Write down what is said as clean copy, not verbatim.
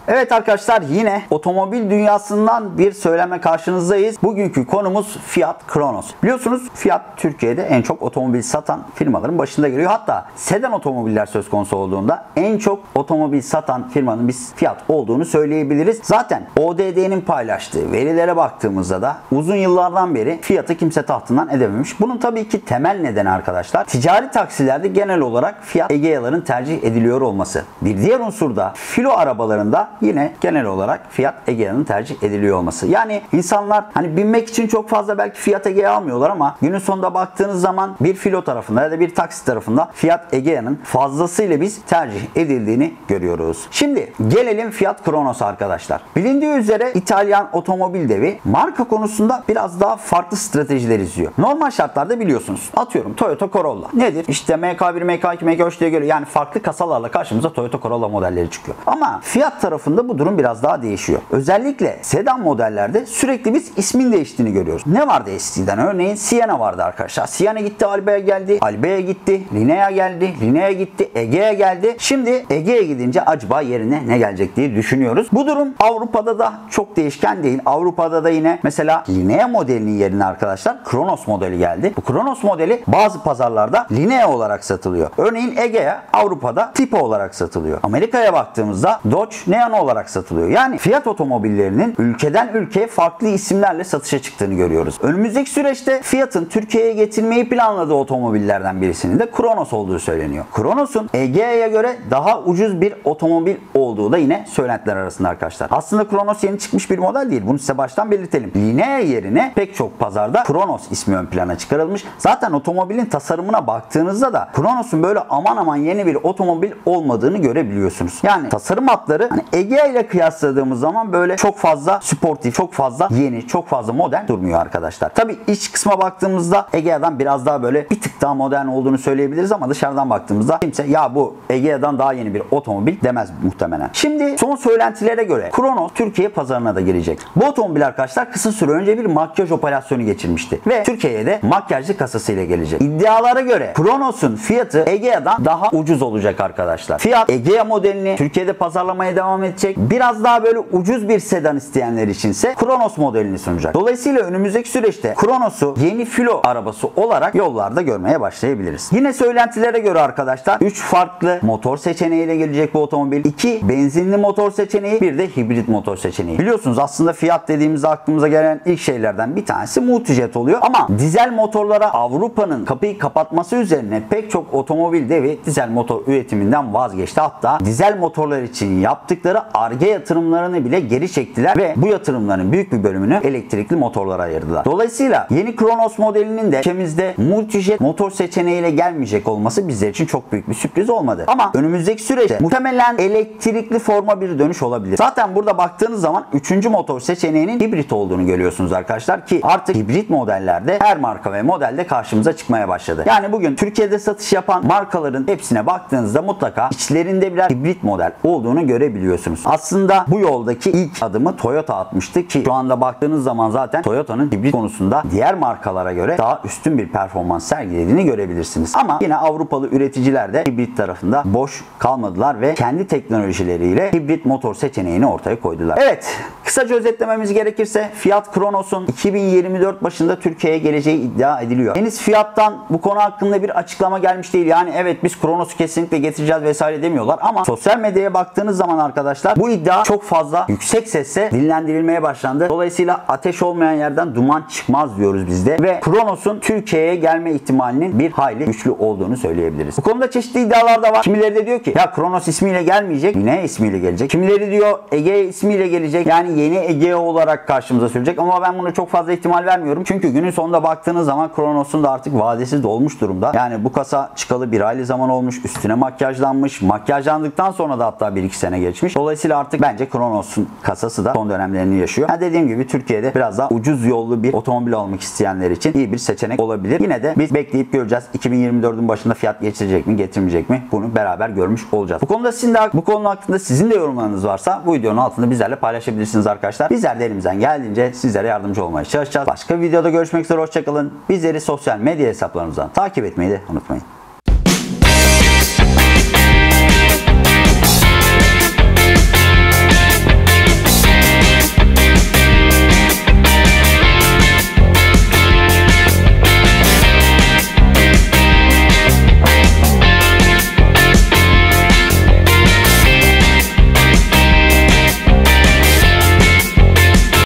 Evet arkadaşlar, yine otomobil dünyasından bir söyleme karşınızdayız. Bugünkü konumuz Fiat Cronos. Biliyorsunuz Fiat Türkiye'de en çok otomobil satan firmaların başında geliyor. Hatta sedan otomobiller söz konusu olduğunda en çok otomobil satan firmanın biz Fiat olduğunu söyleyebiliriz. Zaten ODD'nin paylaştığı verilere baktığımızda da uzun yıllardan beri Fiat'ı kimse tahtından edememiş. Bunun tabii ki temel nedeni arkadaşlar, ticari taksilerde genel olarak Fiat Egea'ların tercih ediliyor olması. Bir diğer unsur da filo arabalarında yine genel olarak Fiat Egea'nın tercih ediliyor olması. Yani insanlar hani binmek için çok fazla belki Fiat Egea almıyorlar ama günün sonunda baktığınız zaman bir filo tarafında ya da bir taksi tarafında Fiat Egea'nın fazlasıyla biz tercih edildiğini görüyoruz. Şimdi gelelim Fiat Cronos'a arkadaşlar. Bilindiği üzere İtalyan otomobil devi marka konusunda biraz daha farklı stratejiler izliyor. Normal şartlarda biliyorsunuz. Atıyorum Toyota Corolla. Nedir? İşte MK1, MK2, MK3 diye göre yani farklı kasalarla karşımıza Toyota Corolla modelleri çıkıyor. Ama Fiat tarafında bu durum biraz daha değişiyor. Özellikle sedan modellerde sürekli biz ismin değiştiğini görüyoruz. Ne vardı eskiden? Örneğin Sienna vardı arkadaşlar. Sienna gitti, Albea'ya geldi. Albea'ya gitti. Linea geldi. Linea'ya gitti. Egea geldi. Şimdi Egea'ya gidince acaba yerine ne gelecek diye düşünüyoruz. Bu durum Avrupa'da da çok değişken değil. Avrupa'da da yine mesela Linea modelinin yerine arkadaşlar Cronos modeli geldi. Bu Cronos modeli bazı pazarlarda Linea olarak satılıyor. Örneğin Egea Avrupa'da Tipo olarak satılıyor. Amerika'ya baktığımızda Dodge Neon olarak satılıyor. Yani Fiat otomobillerinin ülkeden ülkeye farklı isimlerle satışa çıktığını görüyoruz. Önümüzdeki süreçte Fiat'ın Türkiye'ye getirmeyi planladığı otomobillerden birisinin de Cronos olduğu söyleniyor. Cronos'un Egea'ya göre daha ucuz bir otomobil olduğu da yine söylentiler arasında arkadaşlar. Aslında Cronos yeni çıkmış bir model değil. Bunu size baştan belirtelim. Linea yerine pek çok pazarda Cronos ismi ön plana çıkarılmış. Zaten otomobilin tasarımına baktığınızda da Cronos'un böyle aman aman yeni bir otomobil olmadığını görebiliyorsunuz. Yani tasarım hatları hani Egea ile kıyasladığımız zaman böyle çok fazla sportif, çok fazla yeni, çok fazla modern durmuyor arkadaşlar. Tabii iç kısma baktığımızda Egea'dan biraz daha böyle bir tık daha modern olduğunu söyleyebiliriz ama dışarıdan baktığımızda kimse ya bu Egea'dan daha yeni bir otomobil demez muhtemelen. Şimdi son söylentilere göre Cronos Türkiye pazarına da girecek. Bu otomobil arkadaşlar kısa süre önce bir makyaj operasyonu geçirmişti ve Türkiye'ye de makyajlı kasasıyla gelecek. İddialara göre Cronos'un fiyatı Egea'dan daha ucuz olacak arkadaşlar. Fiat Egea modelini Türkiye'de pazarlamaya devam edecek. Biraz daha böyle ucuz bir sedan isteyenler içinse Cronos modelini sunacak. Dolayısıyla önümüzdeki süreçte Cronos'u yeni filo arabası olarak yollarda görmeye başlayabiliriz. Yine söylentilere göre arkadaşlar 3 farklı motor seçeneğiyle gelecek bu otomobil. 2 benzinli motor seçeneği, bir de hibrit motor seçeneği. Biliyorsunuz aslında Fiat dediğimizde aklımıza gelen ilk şeylerden bir tanesi Multijet oluyor ama dizel motorlara Avrupa'nın kapıyı kapatması üzerine pek çok otomobil devi dizel motor üretiminden vazgeçti. Hatta dizel motorlar için yaptıkları Ar-Ge yatırımlarını bile geri çektiler ve bu yatırımların büyük bir bölümünü elektrikli motorlara ayırdılar. Dolayısıyla yeni Cronos modelinin de ülkemizde Multijet motor seçeneğiyle gelmeyecek olması bizler için çok büyük bir sürpriz olmadı. Ama önümüzdeki süreçte muhtemelen elektrikli forma bir dönüş olabilir. Zaten burada baktığınız zaman 3. motor seçeneğinin hibrit olduğunu görüyorsunuz arkadaşlar ki artık hibrit modellerde her marka ve modelde karşımıza çıkmaya başladı. Yani bugün Türkiye'de satış yapan markaların hepsine baktığınızda mutlaka içlerinde birer hibrit model olduğunu görebiliyorsunuz. Aslında bu yoldaki ilk adımı Toyota atmıştı ki şu anda baktığınız zaman zaten Toyota'nın hibrit konusunda diğer markalara göre daha üstün bir performans sergilediğini görebilirsiniz. Ama yine Avrupalı üreticiler de hibrit tarafında boş kalmadılar ve kendi teknolojileriyle hibrit motor seçeneğini ortaya koydular. Evet, kısaca özetlememiz gerekirse Fiat Cronos'un 2024 başında Türkiye'ye geleceği iddia ediliyor. Henüz Fiat'tan bu konu hakkında bir açıklama gelmiş değil. Yani evet biz Cronos'u kesinlikle getireceğiz vesaire demiyorlar ama sosyal medyaya baktığınız zaman arkadaşlar bu iddia çok fazla yüksek sesle dillendirilmeye başlandı. Dolayısıyla ateş olmayan yerden duman çıkmaz diyoruz biz de ve Cronos'un Türkiye'ye gelme ihtimalinin bir hayli güçlü olduğunu söyleyebiliriz. Bu konuda çeşitli iddialar da var. Kimileri de diyor ki ya Cronos ismiyle gelmeyecek, Linea ismiyle gelecek. Kimileri diyor Egea ismiyle gelecek. Yani yeni Egea olarak karşımıza sürecek ama ben buna çok fazla ihtimal vermiyorum. Çünkü günün sonunda baktığınız zaman Cronos'un da artık vadesi dolmuş durumda. Yani bu kasa çıkalı bir aylık zaman olmuş. Üstüne makyajlanmış. Makyajlandıktan sonra da hatta 1-2 sene geçmiş. Dolayısıyla artık bence Cronos'un kasası da son dönemlerini yaşıyor. Yani dediğim gibi Türkiye'de biraz daha ucuz yollu bir otomobil almak isteyenler için iyi bir seçenek olabilir. Yine de biz bekleyip göreceğiz. 2024'ün başında fiyat getirecek mi, getirmeyecek mi? Bunu beraber görmüş olacağız. Bu konuda sizin de bu konu hakkında sizin de yorumlarınız varsa bu videonun altında bizlerle paylaşabilirsiniz arkadaşlar. Bizler de elimizden geldiğince sizlere yardımcı olmaya çalışacağız. Başka bir videoda görüşmek üzere. Hoşçakalın. Bizleri sosyal medya hesaplarımızdan takip etmeyi de unutmayın.